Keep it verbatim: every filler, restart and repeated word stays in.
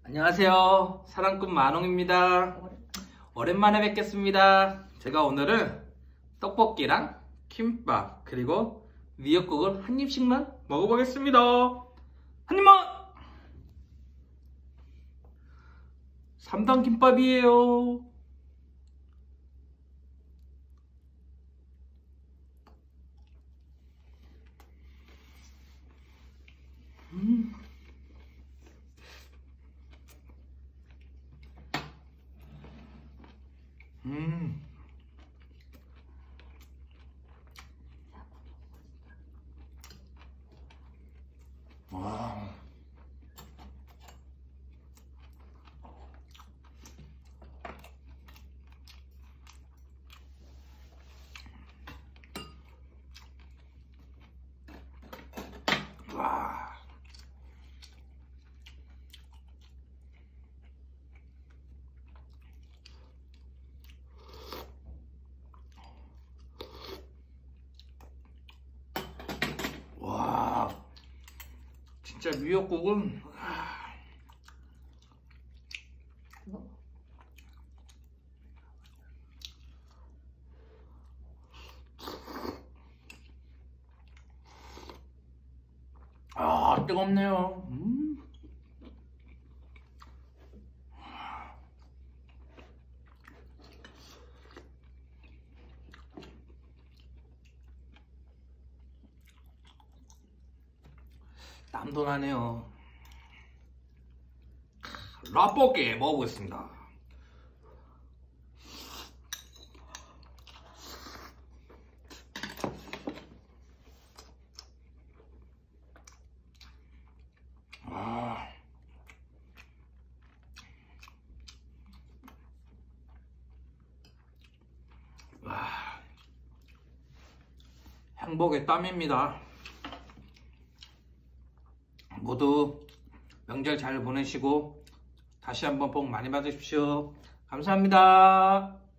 안녕하세요. 사랑꾼 만홍입니다. 오랜만에 뵙겠습니다. 제가 오늘은 떡볶이랑 김밥 그리고 미역국을 한 입씩만 먹어보겠습니다. 한 입만! 삼 단 김밥이에요. 음. 음. 와. 와. 와. 진짜 미역국은 아, 뜨겁네요. 음. 땀도 나네요. 라볶이 먹어보겠습니다. 아. 와. 행복의 땀입니다. 모두 명절 잘 보내시고 다시 한번 복 많이 받으십시오. 감사합니다.